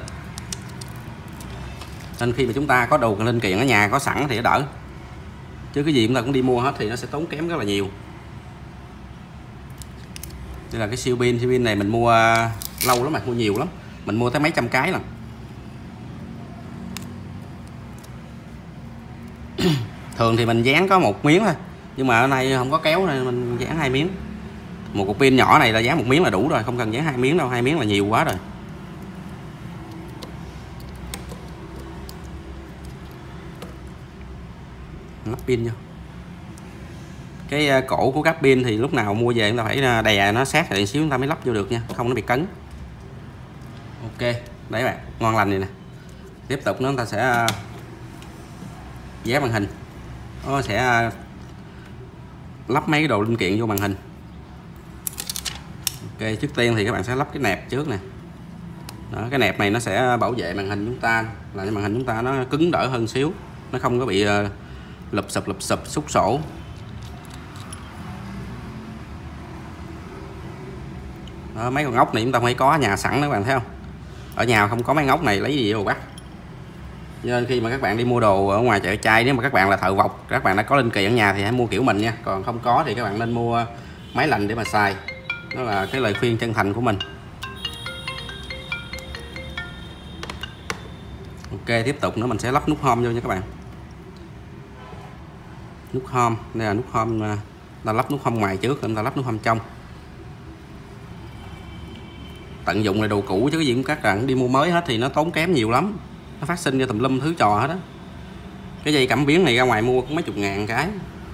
Nên khi mà chúng ta có đồ linh kiện ở nhà có sẵn thì nó đỡ, chứ cái gì chúng ta cũng đi mua hết thì nó sẽ tốn kém rất là nhiều. Đây là cái siêu pin, siêu pin này mình mua lâu lắm mà, mua nhiều lắm, mình mua tới mấy trăm cái lần. Thường thì mình dán có một miếng thôi, nhưng mà ở đây không có kéo nên mình dán hai miếng. Một cục pin nhỏ này là dán một miếng là đủ rồi, không cần dán hai miếng đâu, hai miếng là nhiều quá rồi. Lắp pin vô. Cái cổ của cáp pin thì lúc nào mua về chúng ta phải đè nó sát lại xíu chúng ta mới lắp vô được nha, không nó bị cấn. Ok, đấy bạn, ngon lành này nè. Tiếp tục nữa chúng ta sẽ dán màn hình. Nó sẽ lắp mấy cái đồ linh kiện vô màn hình. Ok, trước tiên thì các bạn sẽ lắp cái nẹp trước nè. Đó, cái nẹp này nó sẽ bảo vệ màn hình chúng ta, là cho màn hình chúng ta nó cứng đỡ hơn xíu, nó không có bị lụp sụp lụp sụp xúc sổ. Đó, mấy con ốc này chúng ta phải có ở nhà sẵn đó các bạn thấy không, ở nhà không có mấy ốc này lấy gì vô bắt. Nên khi mà các bạn đi mua đồ ở ngoài chợ chay, nếu mà các bạn là thợ vọc, các bạn đã có linh kiện ở nhà thì hãy mua kiểu mình nha, còn không có thì các bạn nên mua máy lạnh để mà xài. Đó là cái lời khuyên chân thành của mình. Ok, tiếp tục nữa mình sẽ lắp nút home vô nha các bạn. Nút home, đây là nút home, ta lắp nút home ngoài trước, chúng ta lắp nút home trong. Tận dụng lại đồ cũ chứ cái gì cũng các bạn đi mua mới hết thì nó tốn kém nhiều lắm, nó phát sinh ra tùm lum thứ trò hết đó. Cái dây cảm biến này ra ngoài mua cũng mấy chục ngàn cái.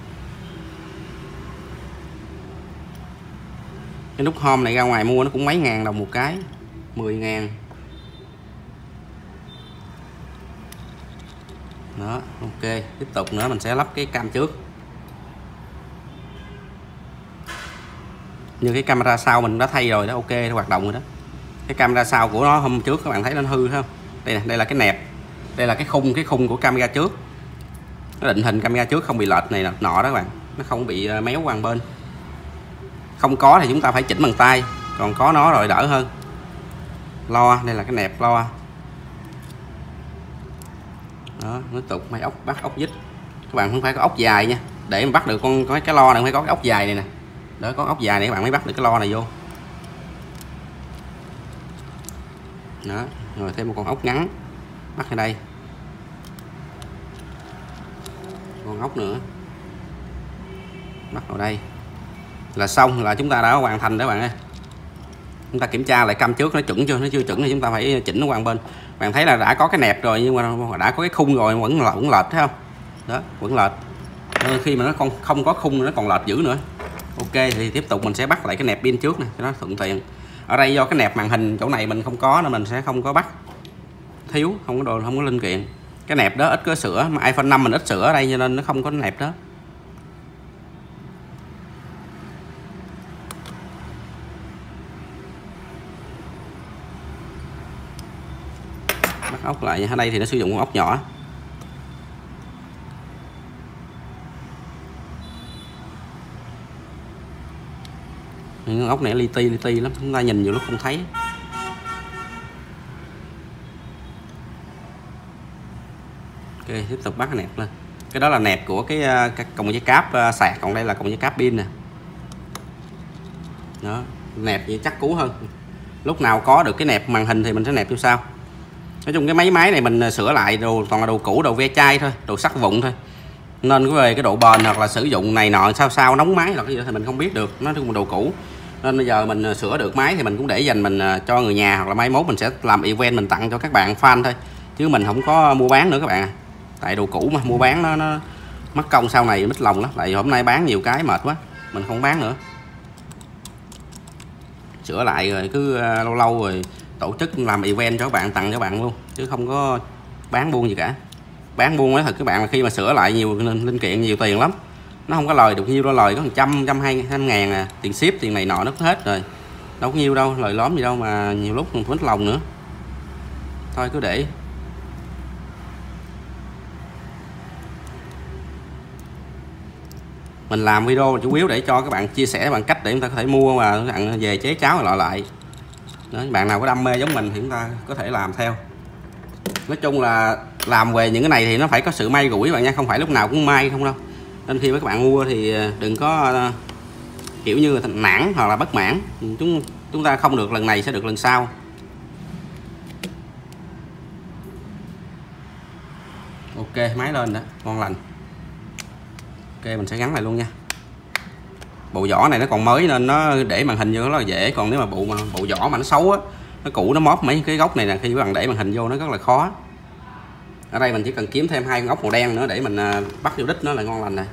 Cái nút home này ra ngoài mua nó cũng mấy ngàn đồng một cái, mười ngàn. Đó, ok, tiếp tục nữa mình sẽ lắp cái cam trước. Như cái camera sau mình đã thay rồi đó, ok, nó hoạt động rồi đó. Cái camera sau của nó hôm trước các bạn thấy nó hư không? Đây nè, đây là cái nẹp, đây là cái khung, cái khung của camera trước. Nó định hình camera trước không bị lệch này nọ đó các bạn, nó không bị méo qua một bên. Không có thì chúng ta phải chỉnh bằng tay, còn có nó rồi đỡ hơn. Lo, đây là cái nẹp lo. Đó, tiếp tục mấy ốc bắt ốc vít. Các bạn không phải có ốc dài nha, để mà bắt được con có cái lo này phải có cái ốc dài này nè. Đó, có ốc dài này các bạn mới bắt được cái lo này vô. Đó, rồi thêm một con ốc ngắn bắt ở đây, con ốc nữa bắt vào đây là xong, là chúng ta đã hoàn thành đó bạn ơi. Chúng ta kiểm tra lại cam trước nó chuẩn chưa, nó chưa chuẩn thì chúng ta phải chỉnh nó qua một bên. Bạn thấy là đã có cái nẹp rồi nhưng mà đã có cái khung rồi vẫn là vẫn lệch thấy không? Đó, vẫn lệch. Nên khi mà nó không không có khung nó còn lệch dữ nữa. Ok thì tiếp tục mình sẽ bắt lại cái nẹp pin trước nè cho nó thuận tiện. Ở đây do cái nẹp màn hình chỗ này mình không có nên mình sẽ không có bắt, thiếu, không có đồ, không có linh kiện. Cái nẹp đó ít có sữa, mà iPhone năm mình ít sữa ở đây cho nên nó không có nẹp đó. Bắt ốc lại, ở đây thì nó sử dụng con ốc nhỏ. Những ốc này li ti li ti lắm, chúng ta nhìn nhiều lúc không thấy. Ok, tiếp tục bắt cái nẹp lên. Cái đó là nẹp của cái, cái cọng dây cáp sạc, còn đây là cọng dây cáp pin nè. Đó, nẹp vậy chắc cú hơn. Lúc nào có được cái nẹp màn hình thì mình sẽ nẹp như sao. Nói chung cái máy máy này mình sửa lại đồ toàn là đồ cũ, đồ ve chai thôi, đồ sắt vụn thôi, nên về cái độ bền hoặc là sử dụng này nọ sao sao nóng máy là cái gì thì mình không biết được, nó chung đồ cũ. Nên bây giờ mình sửa được máy thì mình cũng để dành mình cho người nhà, hoặc là mai mốt mình sẽ làm event mình tặng cho các bạn fan thôi, chứ mình không có mua bán nữa các bạn. Tại đồ cũ mà mua bán nó, nó mất công sau này mít lòng lắm. Tại hôm nay bán nhiều cái mệt quá, mình không bán nữa. Sửa lại rồi cứ lâu lâu rồi tổ chức làm event cho các bạn, tặng cho bạn luôn, chứ không có bán buôn gì cả. Bán buôn nói thật các bạn là khi mà sửa lại nhiều linh kiện nhiều tiền lắm, nó không có lời được nhiêu đâu, lời có một trăm trăm hai trăm ngàn à, tiền ship tiền này nọ nó hết rồi, đâu có nhiêu đâu, lời lóm gì đâu mà nhiều lúc còn mất lòng nữa. Thôi cứ để mình làm video chủ yếu để cho các bạn chia sẻ bằng cách để chúng ta có thể mua và các bạn về chế cháo loại lại. Đó, bạn nào có đam mê giống mình thì chúng ta có thể làm theo. Nói chung là làm về những cái này thì nó phải có sự may rủi bạn nha, không phải lúc nào cũng may không đâu. Nên khi các bạn mua thì đừng có kiểu như là nản hoặc là bất mãn. Chúng chúng ta không được lần này sẽ được lần sau. Ok, máy lên đó, ngon lành. Ok, mình sẽ gắn lại luôn nha. Bộ vỏ này nó còn mới nên nó để màn hình vô nó là dễ, còn nếu mà bộ mà bộ vỏ mà nó xấu á, nó cũ nó móp mấy cái góc này là khi các bạn để màn hình vô nó rất là khó. Ở đây mình chỉ cần kiếm thêm hai con ốc màu đen nữa để mình bắt vô đích nó là ngon lành này.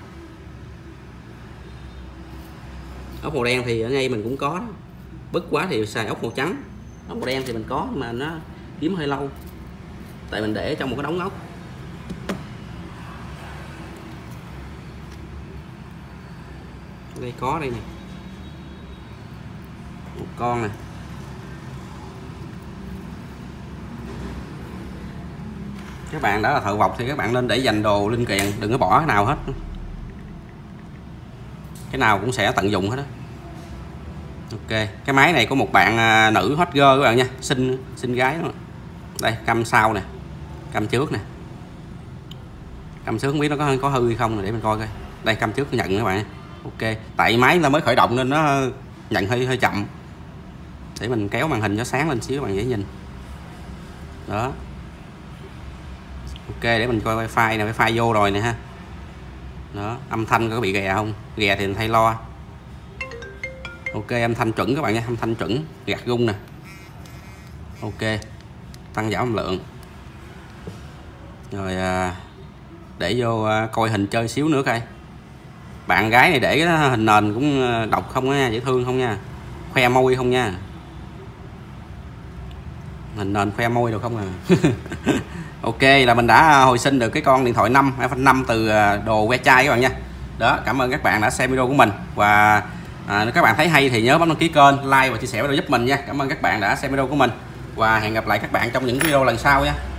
Ốc màu đen thì ở ngay mình cũng có đó. Bức quá thì xài ốc màu trắng. Ốc màu đen thì mình có mà nó kiếm hơi lâu, tại mình để trong một cái đống ốc. Đây có đây nè, một con nè. Các bạn đã là thợ vọc thì các bạn nên để dành đồ linh kiện, đừng có bỏ cái nào hết, cái nào cũng sẽ tận dụng hết đó. Ok, cái máy này có một bạn à, nữ hot girl các bạn nha, xinh xinh gái đó. Đây cam sau nè, cam trước nè, cam trước không biết nó có có hư hay không, để mình coi coi. Đây cam trước nhận các bạn. Ok, tại máy nó mới khởi động nên nó nhận hơi hơi chậm, để mình kéo màn hình cho sáng lên xíu các bạn dễ nhìn đó. Ok, để mình coi wifi nè, wifi vô rồi nè ha. Đó, âm thanh có bị ghè không? Ghè thì mình thay lo. Ok, âm thanh chuẩn các bạn nha, âm thanh chuẩn, gạt rung nè. Ok, tăng giảm âm lượng. Rồi à, để vô à, coi hình chơi xíu nữa coi. Bạn gái này để cái hình nền cũng độc không nha, dễ thương không nha, khoe môi không nha, hình nền khoe môi được không à. Ok, là mình đã hồi sinh được cái con điện thoại năm iPhone năm từ đồ que chai các bạn nha. Đó, cảm ơn các bạn đã xem video của mình, và à, nếu các bạn thấy hay thì nhớ bấm đăng ký kênh, like và chia sẻ video giúp mình nha. Cảm ơn các bạn đã xem video của mình, và hẹn gặp lại các bạn trong những video lần sau nha.